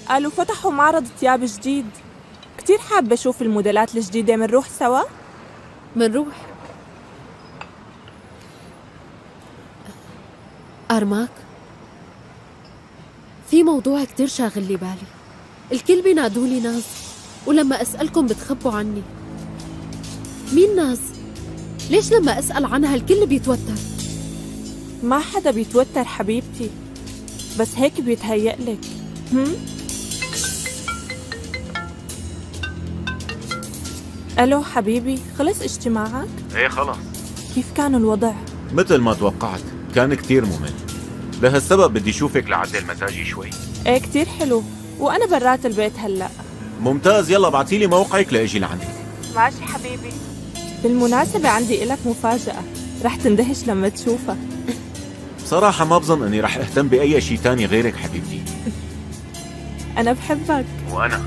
قالوا فتحوا معرض ثياب جديد، كتير حابة أشوف الموديلات الجديدة. منروح سوا؟ منروح. أرماك، في موضوع كتير شاغل لي بالي. الكل بينادولي ناز، ولما أسألكم بتخبوا عني. مين ناز؟ ليش لما أسأل عنها الكل بيتوتر؟ ما حدا بيتوتر حبيبتي، بس هيك بيتهيألك. ألو حبيبي، خلص اجتماعك؟ ايه خلص. كيف كان الوضع؟ مثل ما توقعت، كان كتير ممل. لهالسبب بدي شوفك لعدل مزاجي شوي. ايه كتير حلو، وأنا برات البيت هلأ. ممتاز، يلا بعتيلي موقعك لأجي لعندك. ماشي حبيبي. بالمناسبة عندي إلك مفاجأة، رح تندهش لما تشوفها. بصراحة ما بظن اني رح اهتم بأي شيء تاني غيرك حبيبتي. أنا بحبك. وأنا.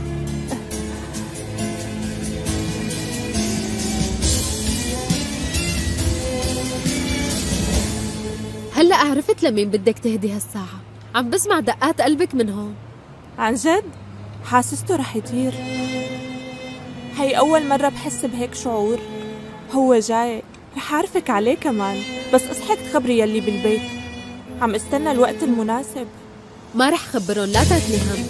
هلأ عرفت لمين بدك تهدي هالساعة. عم بسمع دقات قلبك من هون. عن جد؟ حاسسته رح يطير. هي أول مرة بحس بهيك شعور. هو جاي، رح أعرفك عليه كمان، بس اصحك تخبري يلي بالبيت. عم استنى الوقت المناسب. ما رح خبرهم، لا تاكلي هم.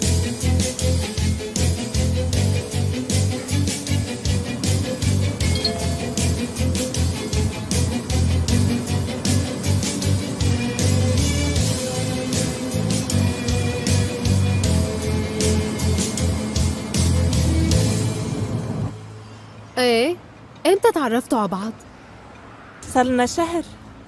ايه، امتى تعرفتوا على بعض؟ صار لنا شهر.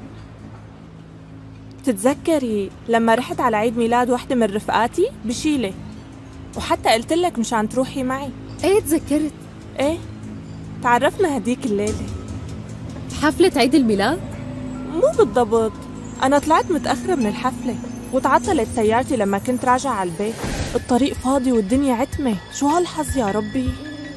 بتتذكري لما رحت على عيد ميلاد وحدة من رفقاتي بشيلة، وحتى قلت لك مشان تروحي معي؟ ايه تذكرت. ايه، تعرفنا هديك الليلة. حفلة عيد الميلاد؟ مو بالضبط، أنا طلعت متأخرة من الحفلة وتعطلت سيارتي لما كنت راجعة على البيت. الطريق فاضي والدنيا عتمة. شو هالحظ يا ربي.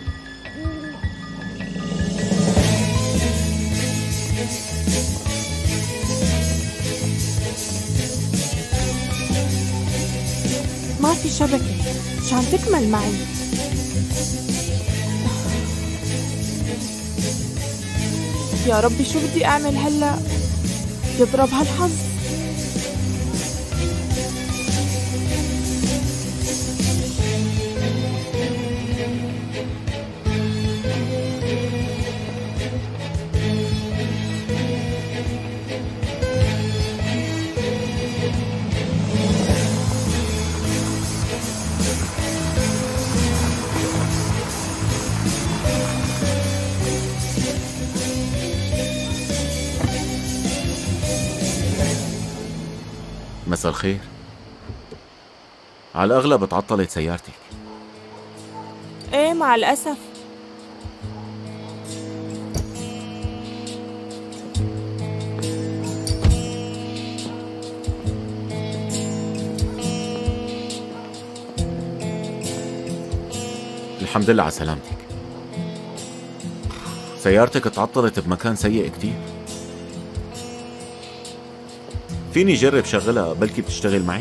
ما في شبكة مشان تكمل معي. يا ربي شو بدي أعمل هلأ؟ يضرب هالحظ. مساء الخير. على الأغلب اتعطلت سيارتك. ايه مع الأسف. الحمد لله على سلامتك. سيارتك اتعطلت بمكان سيء كتير. فيني جرب شغلها، بلكي بتشتغل معي.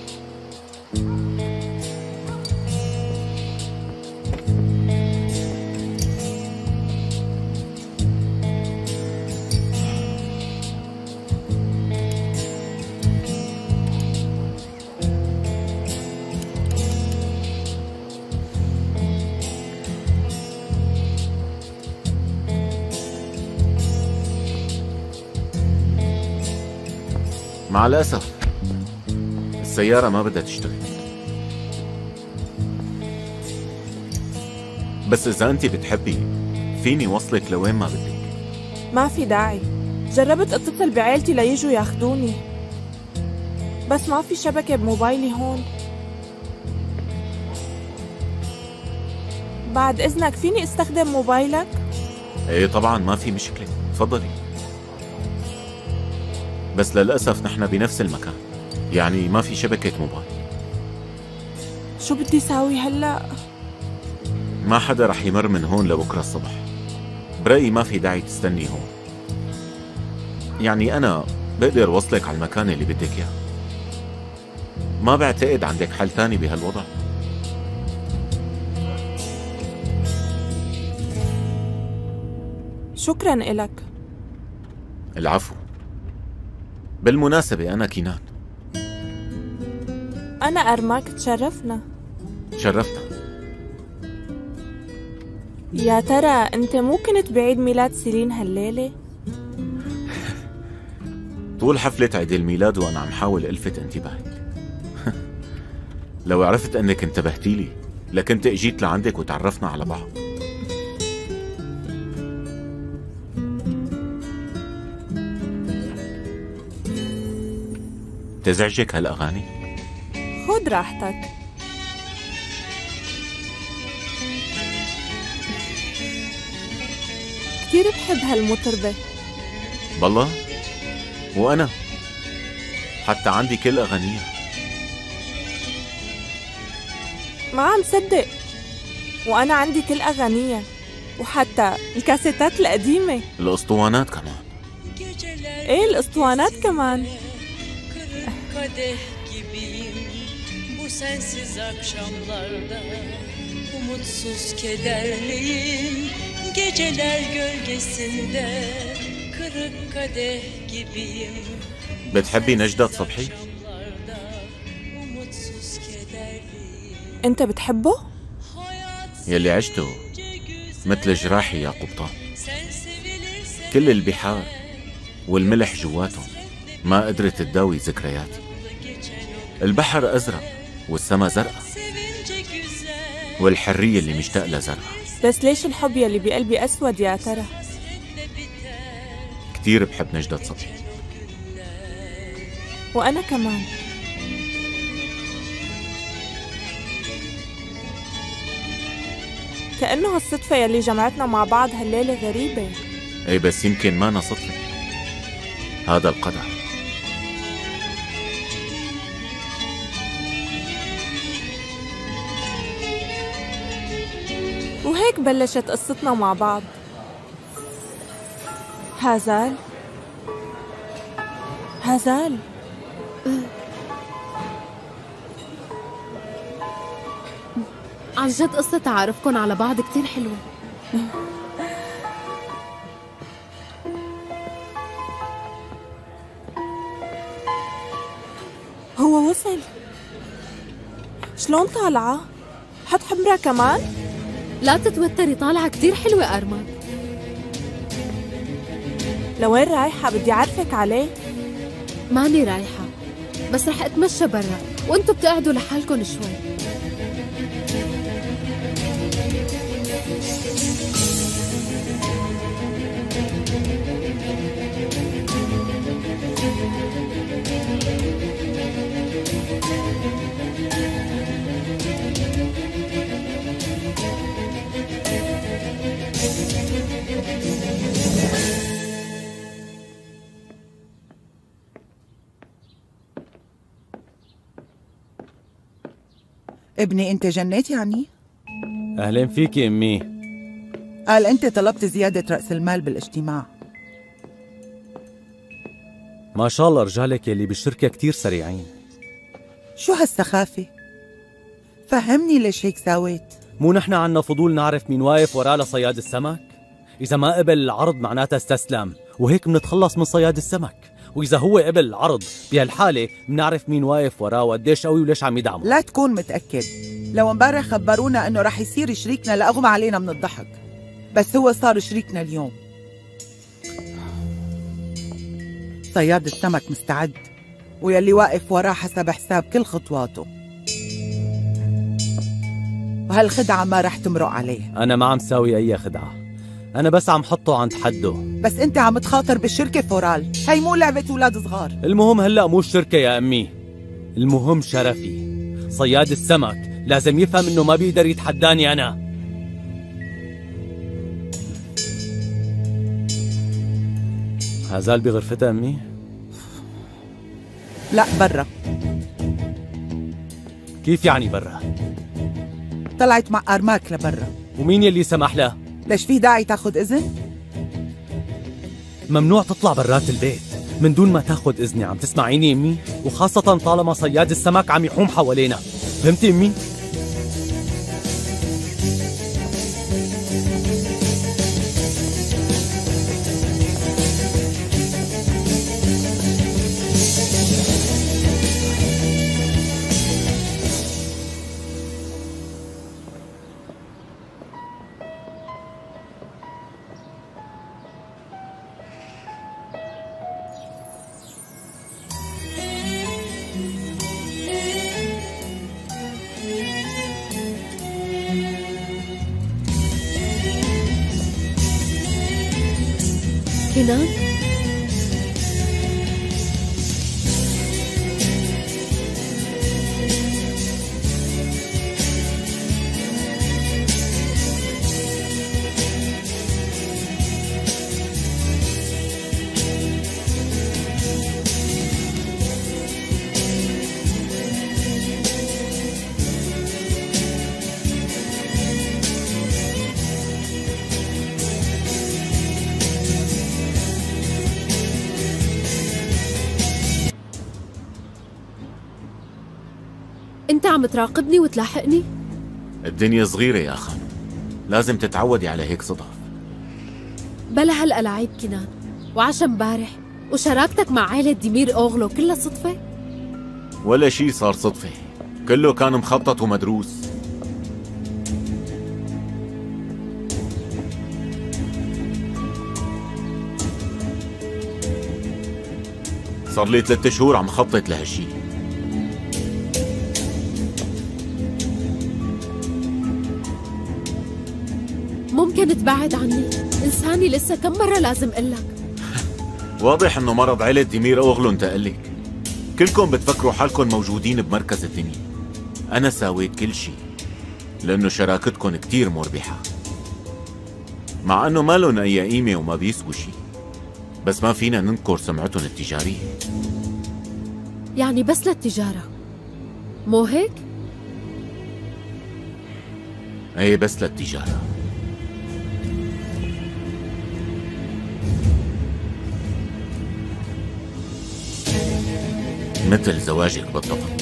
مع الأسف السيارة ما بدها تشتغل، بس إذا أنت بتحبي فيني وصلك لوين ما بدك. ما في داعي، جربت اتصل بعيلتي ليجوا ياخدوني، بس ما في شبكة بموبايلي هون. بعد إذنك فيني استخدم موبايلك؟ ايه طبعا ما في مشكلة، تفضلي. بس للأسف نحن بنفس المكان، يعني ما في شبكة موبايل. شو بدي ساوي هلأ؟ ما حدا رح يمر من هون لبكرة الصبح. برأيي ما في داعي تستني هون، يعني أنا بقدر وصلك على المكان اللي بدك إياه. ما بعتقد عندك حل ثاني بهالوضع. شكراً إلك. العفو. بالمناسبة أنا كينان. أنا أرماك، تشرفنا. شرفنا. يا ترى أنت مو كنت بعيد ميلاد سيلين هالليلة؟ طول حفلة عيد الميلاد وأنا عم حاول ألفت انتباهك. لو عرفت أنك انتبهتي لي لكنت اجيت لعندك وتعرفنا على بعض. تزعجك هالأغاني؟ خد راحتك. كتير بحب هالمطربة. بالله؟ وأنا حتى عندي كل أغانيها. ما عم صدق، وأنا عندي كل أغانيها وحتى الكاسيتات القديمة. الأسطوانات كمان. إيه الأسطوانات كمان. Kadeh gibiyim bu sensiz akşamlarda, umutsuz kederliyim geceler gölgesinde, kırık kadeh gibiyim. بتحبي نجدة صبحي؟ Umutsuz kederliyim. أنت بتحبه؟ يلي عشته مثل جراحي يا قبطان. Sen sevilirsen كل البحار والملح جواتهم ما قدرت تداوي ذكرياتي. البحر أزرق والسما زرقاء sevince güzel والحرية اللي مشتاق لها زرقاء. بس ليش الحب يلي بقلبي أسود يا ترى؟ hasretle biter. كتير بحب نجدة صبحي. وأنا كمان. كأنه هالصدفة يلي جمعتنا مع بعض هالليلة غريبة. اي بس يمكن ما أنا صدفة، هذا القدر. وهيك بلشت قصتنا مع بعض. هازال هازال عن جد قصة تعارفكن على بعض كتير حلوة. هو وصل. شلون طالعة؟ حط حمرة كمان؟ لا تتوتري، طالعة كتير حلوة أرمان. لوين رايحة؟ بدي أعرفك عليه. ماني رايحة، بس رح أتمشى برا وانتو بتقعدوا لحالكن شوي. ابني انت جنيت يعني؟ أهلين فيكي أمي. قال انت طلبت زيادة رأس المال بالاجتماع. ما شاء الله رجالك يلي بالشركة كتير سريعين. شو هالسخافة؟ فهمني ليش هيك ساويت؟ مو نحن عنا فضول نعرف مين واقف وراه لصياد السمك؟ إذا ما قبل العرض معناتها استسلم، وهيك منتخلص من صياد السمك. وإذا هو قبل العرض بهالحالة بنعرف مين واقف وراه وقديش قوي وليش عم يدعمه. لا تكون متأكد. لو امبارح خبرونا انه رح يصير شريكنا لأغمى علينا من الضحك، بس هو صار شريكنا اليوم. صياد السمك مستعد، ويلي واقف وراه حسب حساب كل خطواته، وهالخدعة ما رح تمرق عليه. أنا ما عم ساوي أي خدعة، أنا بس عم حطه عند حده. بس انت عم تخاطر بالشركة فورال، هي مو لعبة أولاد صغار. المهم هلأ مو الشركة يا أمي، المهم شرفي. صياد السمك لازم يفهم إنه ما بيقدر يتحداني أنا. هازال بغرفتها أمي؟ لا برا. كيف يعني برا؟ طلعت مع أرماك لبرا. ومين يلي سمح لها؟ ليش في داعي تاخد إذن؟ ممنوع تطلع برات البيت من دون ما تاخد إذني، عم تسمعيني أمي؟ وخاصة طالما صياد السمك عم يحوم حوالينا، فهمتي أمي؟ كنان؟ انت عم تراقبني وتلاحقني؟ الدنيا صغيرة يا خانم، لازم تتعودي على هيك صدف. بلا هالألاعيب كنان، وعشا امبارح وشراكتك مع عائلة ديمير أوغلو كلها صدفة؟ ولا شي صار صدفة، كله كان مخطط ومدروس. صار لي 3 شهور عم خطط لهالشي. ممكن تبعد عني؟ إنساني لسه كم مرة لازم قلك؟ واضح انه مرض عيلة ديمير اوغلو انتقلك. كلكم بتفكروا حالكم موجودين بمركز الدنيا. انا ساويت كل شي لانه شراكتكم كتير مربحة، مع انه ما لهم اي قيمة وما بيسووا شي، بس ما فينا ننكر سمعتهم التجارية. يعني بس للتجارة، مو هيك؟ ايه بس للتجارة. مثل زواجك بالضبط.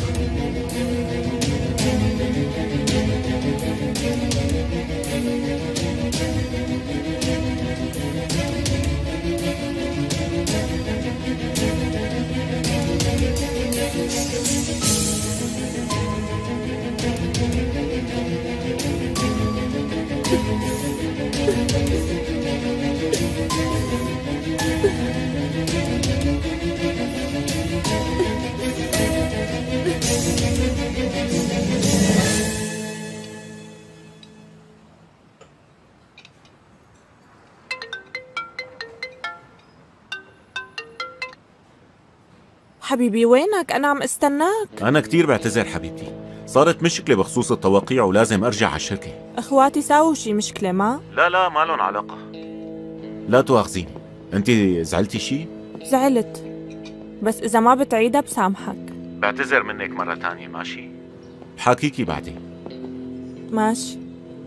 حبيبي وينك؟ أنا عم استناك. أنا كتير بعتذر حبيبتي، صارت مشكلة بخصوص التوقيع ولازم أرجع على الشركة. أخواتي ساووا شي مشكلة ما؟ لا ما لهم علاقة. لا تواخذيني، أنت زعلتي شي؟ زعلت، بس إذا ما بتعيدها بسامحك. بعتذر منك مرة تانية، ماشي؟ بحاكيكي بعدين. ماشي.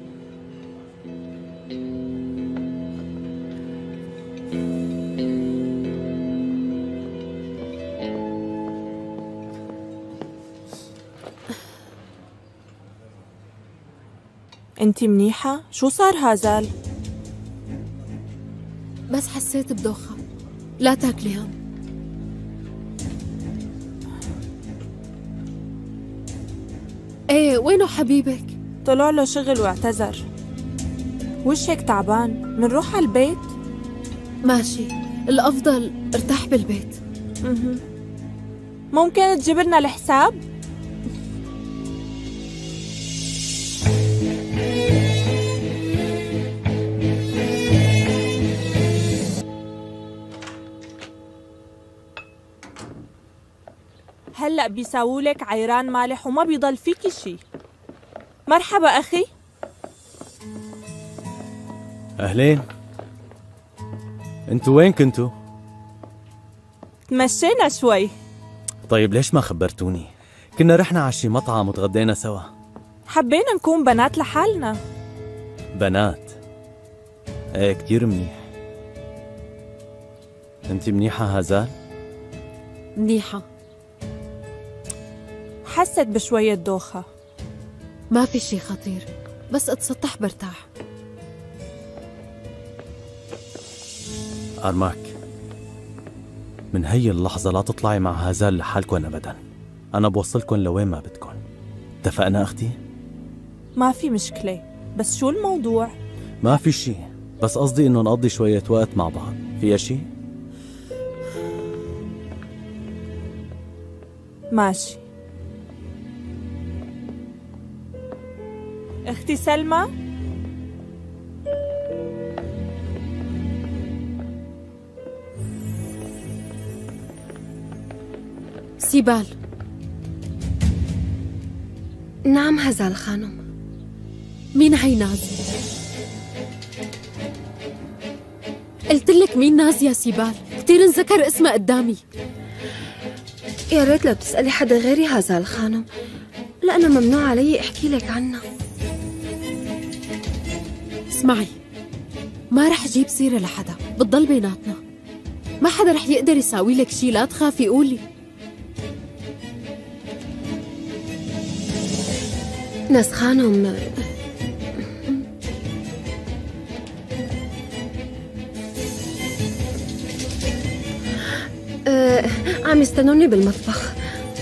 انتي منيحة؟ شو صار هازال؟ بس حسيت بدوخة. لا تاكلي هم. ايه وينه حبيبك؟ طلع له شغل واعتذر. وشك تعبان، منروح على البيت؟ ماشي، الأفضل ارتاح بالبيت. ممكن تجيب لنا الحساب؟ هلأ بيساوولك عيران مالح وما بيضل فيكي شي. مرحبا أخي. أهلين. انتوا وين كنتوا؟ تمشينا شوي. طيب ليش ما خبرتوني؟ كنا رحنا على شي مطعم وتغدينا سوا. حبينا نكون بنات لحالنا. بنات؟ ايه كتير منيح. انتي منيحة هازال؟ منيحة. حست بشوية دوخة. ما في شي خطير، بس اتسطح برتاح. أرماك، من هي اللحظة لا تطلعي مع هازال لحالكن أبدا. أنا بوصلكن لوين ما بدكن. اتفقنا أختي؟ ما في مشكلة، بس شو الموضوع؟ ما في شي، بس قصدي إنه نقضي شوية وقت مع بعض. فيها شي؟ ماشي. اختي سلمى؟ سيبال. نعم هزال خانم. مين هي ناز؟ قلت لك مين ناز يا سيبال؟ كتير انذكر اسمها قدامي. يا ريت لو تسألي حدا غيري هزال خانم، لأنه ممنوع علي احكي لك عنها. اسمعي، ما رح جيب سيرة لحدا، بتضل بيناتنا. ما حدا رح يقدر يساوي لك شي، لا تخافي قولي. ناس خانم، عم يستنوني بالمطبخ.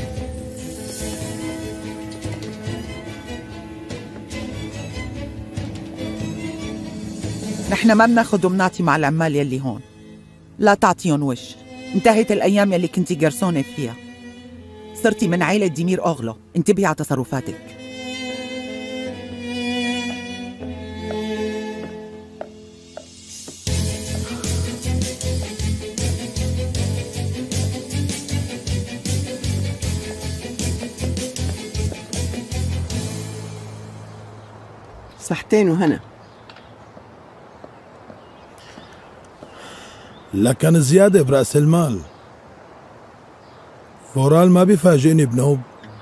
نحن ما بناخد ومنعطي مع العمال يلي هون، لا تعطيهم وش. انتهت الأيام يلي كنتي جرسونة فيها، صرتي من عائلة ديمير أوغلو، انتبهي على تصرفاتك. صحتين وهنا. لكن زيادة برأس المال. فورال ما بيفاجئني بنوب.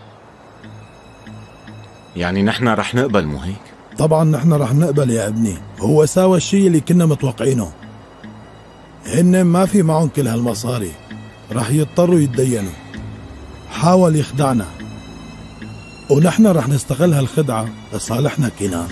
يعني نحن رح نقبل مو هيك؟ طبعا نحن رح نقبل يا ابني، هو ساوى الشيء اللي كنا متوقعينه. هن ما في معهم كل هالمصاري، رح يضطروا يتدينوا. حاول يخدعنا ونحن رح نستغل هالخدعة لصالحنا كنان.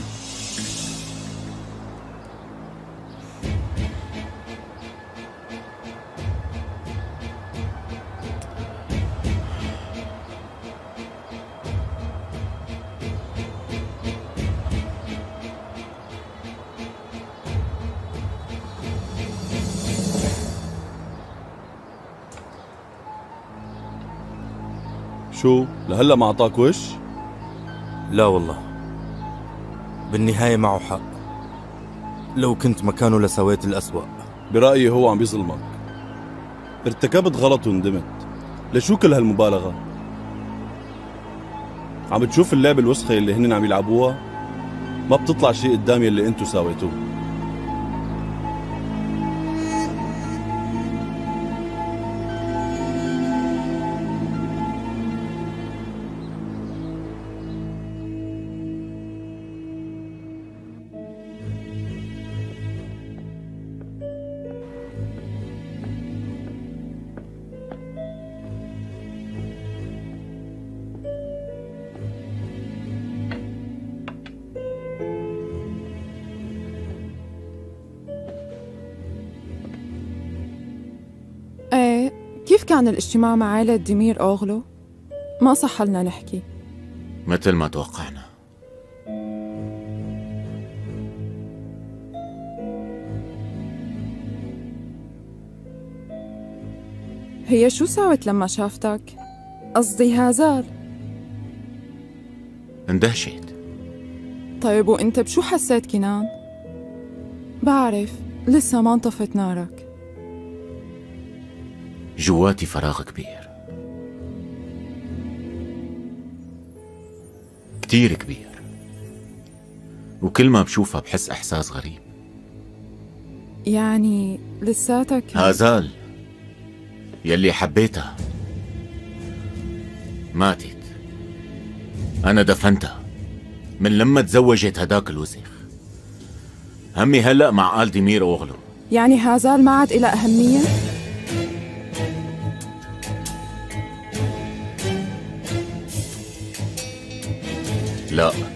شو لهلا ما اعطاك وش؟ لا والله، بالنهاية معه حق. لو كنت مكانه لسويت الأسوأ. برأيي هو عم بيظلمك، ارتكبت غلط وندمت. لشو كل هالمبالغة؟ عم تشوف اللعبة الوسخة اللي هن عم يلعبوها؟ ما بتطلع شيء قدامي اللي انتو ساويتوه. كيف كان الاجتماع مع عائلة ديمير أوغلو؟ ما صح لنا نحكي. مثل ما توقعنا. هي شو ساوت لما شافتك؟ قصدي هازال. اندهشت. طيب وانت بشو حسيت كنان؟ بعرف لسه ما انطفت نارك. جواتي فراغ كبير، كتير كبير، وكل ما بشوفها بحس إحساس غريب. يعني لساتك هازال يلي حبيتها ماتت. أنا دفنتها من لما تزوجت هداك الوسخ. همي هلأ مع آل ديمير أوغلو. يعني هازال ما عاد إلها أهمية؟ لا،